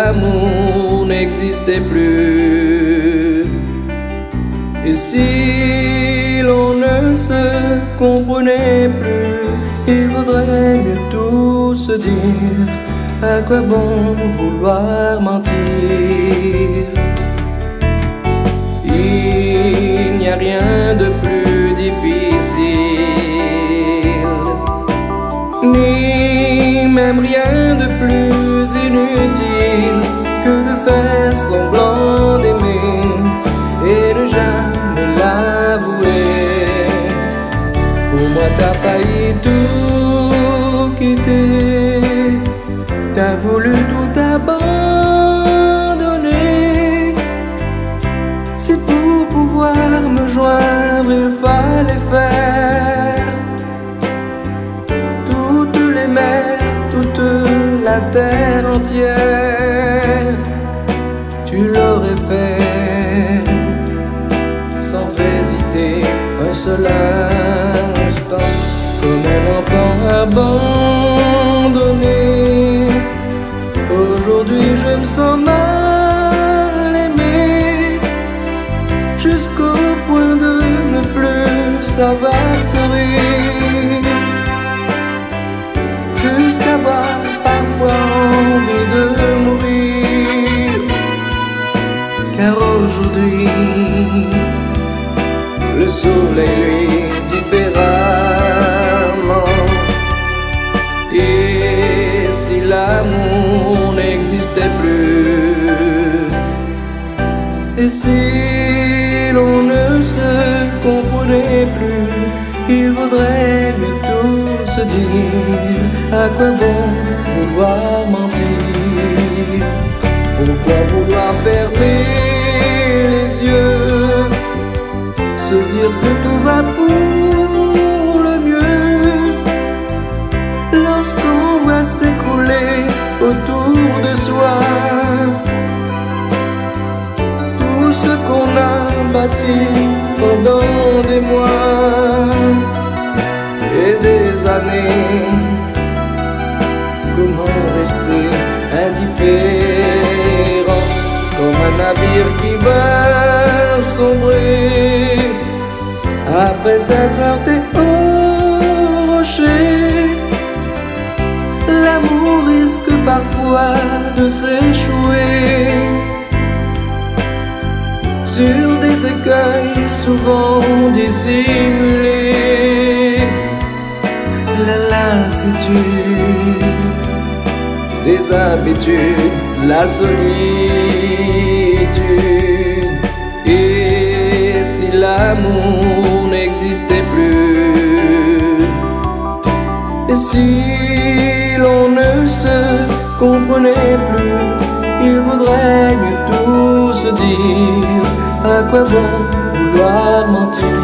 l'amour n'existait plus, et si l'on ne se comprenait plus, il vaudrait mieux tout se dire. À quoi bon vouloir mentir? Il n'y a rien de plus difficile, ni même rien de plus inutile que de faire semblant d'aimer et ne jamais l'avouer. Pour moi t'as failli tout quitter, t'as voulu tout abandonner. Si pour pouvoir me joindre il fallait faire toutes les mers, toute la terre entière, tu l'aurais fait sans hésiter un seul instant, comme un enfant abandonné. Aujourd'hui je me sens mal aimé, jusqu'au point de ne plus savoir sourire, jusqu'avoir parfois envie de mourir. Car aujourd'hui le soleil lui différemment. Et si l'amour n'existait plus, et si l'on ne se comprenait plus, il vaudrait mieux tout se dire. À quoi bon vouloir mentir? Pourquoi vouloir fermer les yeux, se dire que tout va pour le mieux, lorsqu'on voit s'écrouler autour de soi tout ce qu'on a bâti pendant des mois et des années. Comment rester indifférent comme un navire qui va sombrer après s'être heurté au rocher? L'amour risque parfois de s'échouer sur des écueils souvent dissimulés. La lassitude des habitudes, la solitude. Et si l'amour n'existait plus, et si l'on ne se comprenait plus, il vaudrait mieux tout se dire. À quoi bon vouloir mentir?